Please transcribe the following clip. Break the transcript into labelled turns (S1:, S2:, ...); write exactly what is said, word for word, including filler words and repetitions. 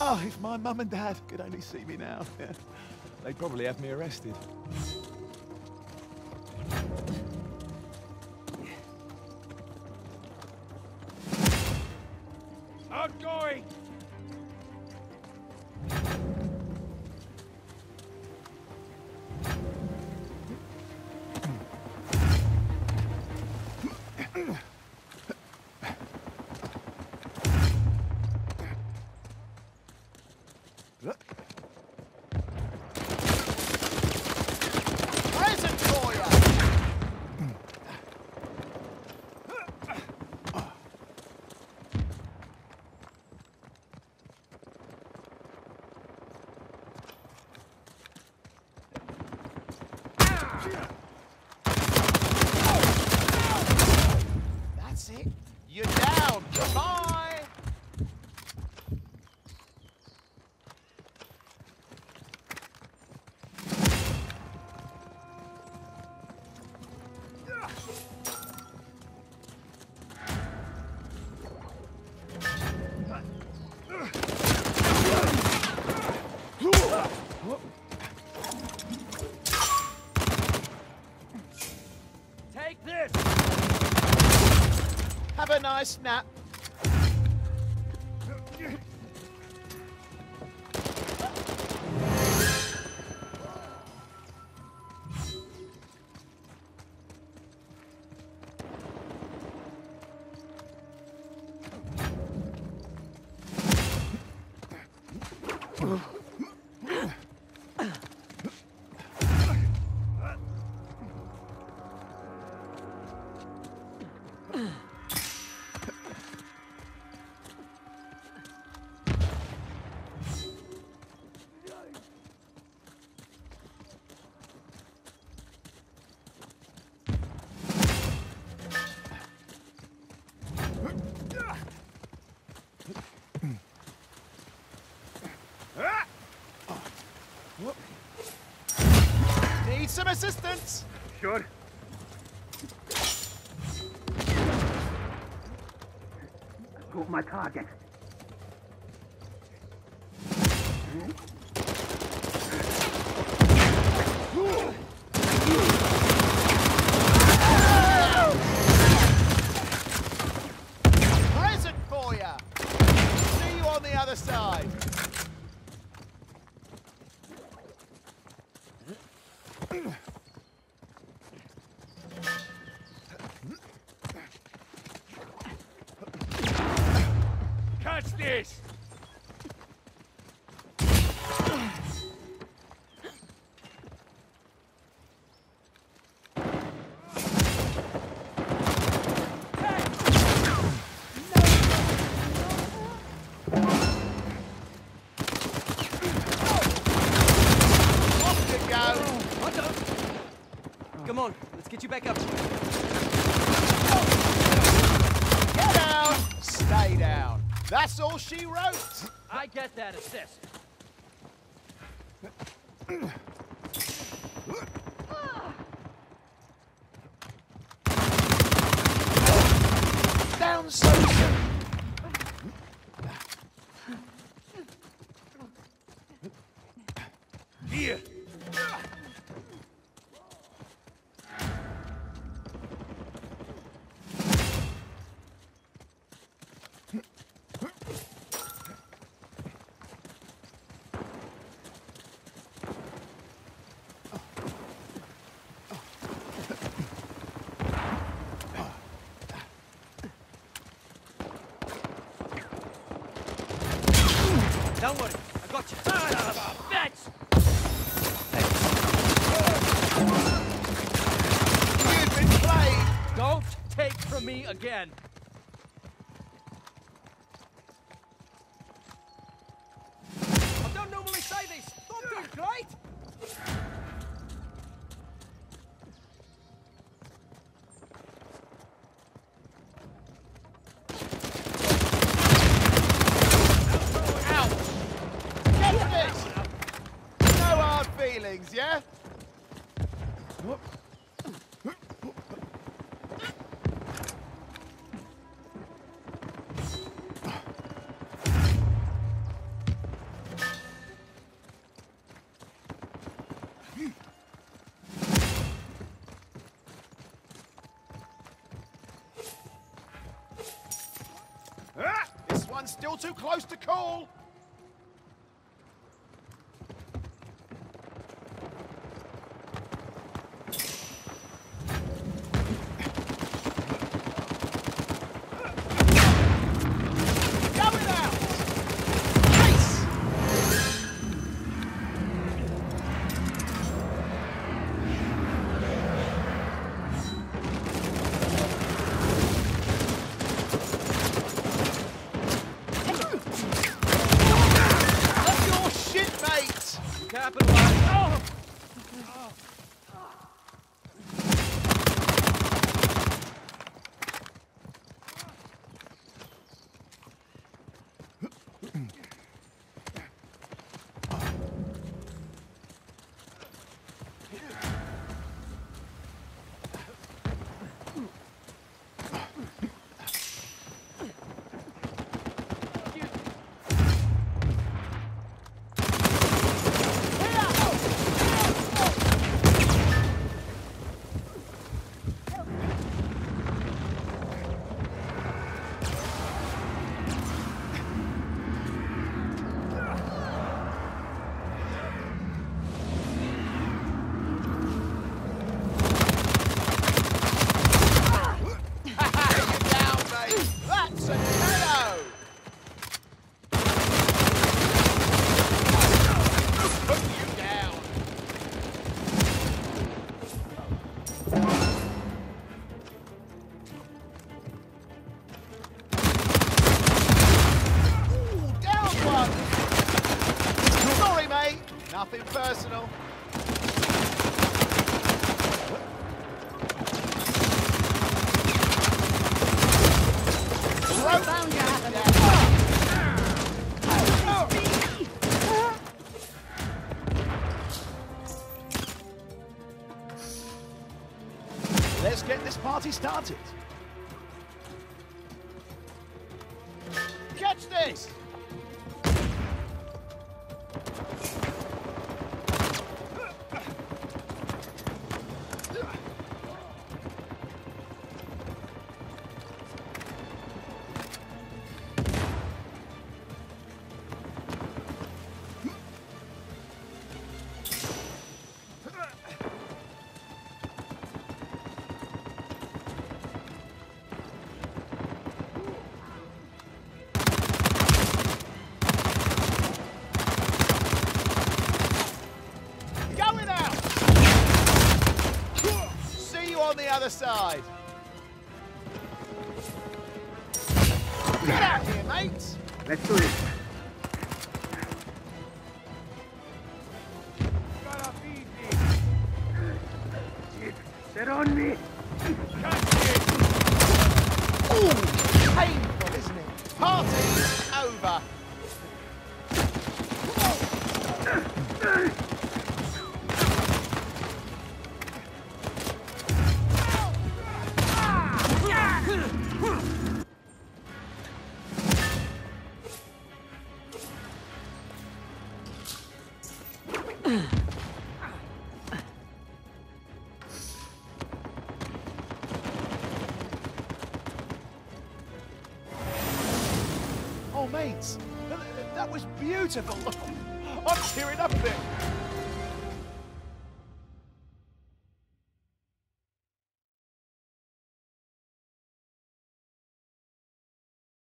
S1: Oh, if my mum and dad could only see me now, yeah, they'd probably have me arrested.
S2: Outgoing!
S3: Present for you! That's it. You're down. Goodbye.
S2: Take this!
S3: Have a nice nap. Need some assistance.
S2: Should. Got my target.
S3: Present for you. See you on the other side.
S2: Catch this!
S3: Off you go.
S4: What the? Come on, let's get you back up.
S3: Get down. Stay down. That's all she wrote.
S2: I get that assist.
S3: Down so soon.
S2: Here!
S4: Don't worry, I got you.
S2: Son of a bitch!
S3: You've been played.
S2: Don't take from me again!
S4: I don't normally say this. Don't be great.
S3: Get this. No hard feelings, yeah? one's still too close to call. Going out. Nice. That's your shit, mate.
S2: Capitalize. Oh!
S3: That's a K O! Put you down. Ooh, down one. Sorry, mate. Nothing personal.
S5: Found ya.
S1: Let's get this party started.
S3: Catch this! Going out! See you on the other side. Get out here, mate!
S6: Let's do it. They're on me.
S3: Ooh, painful, isn't it? Party's over. Oh, mates, th- that was beautiful. I'm tearing up a bit.